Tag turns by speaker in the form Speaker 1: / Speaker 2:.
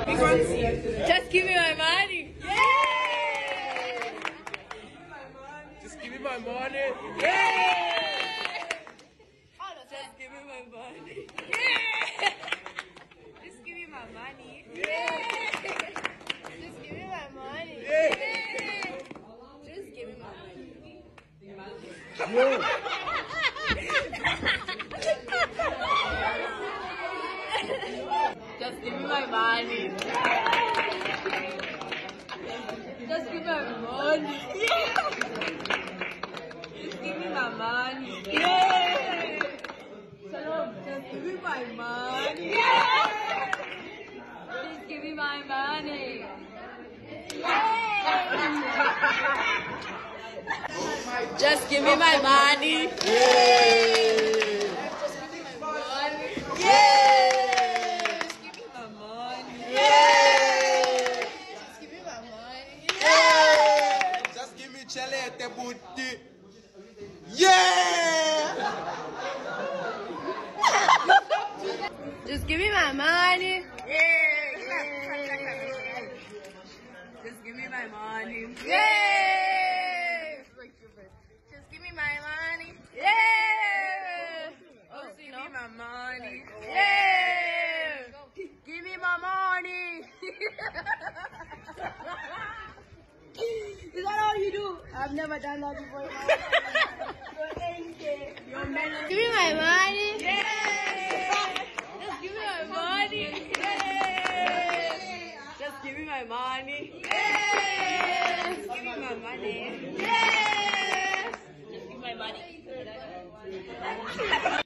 Speaker 1: Just give me my money.
Speaker 2: Yeah!
Speaker 3: Just give me my money.
Speaker 2: Yeah!
Speaker 1: Just give me my money.
Speaker 2: Yeah!
Speaker 1: Just give me my money.
Speaker 2: Yeah!
Speaker 1: Just give me my money.
Speaker 2: Yeah!
Speaker 1: Just give me my money. Just give me my money. Just give me my money. Just give me my money.
Speaker 2: Yeah!
Speaker 1: Shalom, just give me my money.
Speaker 2: Yeah!
Speaker 1: Just give me my money. Just give me my money.
Speaker 3: Just give me chale at the booty. Yeah!
Speaker 1: Just give me my money. Just give me my money.
Speaker 2: Yeah!
Speaker 1: Just give me my money.
Speaker 2: Yeah!
Speaker 1: Just give me my money.
Speaker 2: Yeah!
Speaker 1: Give me my money.
Speaker 2: Is that all you do? I've never done that before.
Speaker 1: Give me my money.
Speaker 2: Yeah!
Speaker 1: Just give me my money.
Speaker 2: Yeah!
Speaker 1: Just give me my money.
Speaker 2: Yeah!
Speaker 1: Just give me my money.
Speaker 2: Yeah!
Speaker 1: Just give me my money.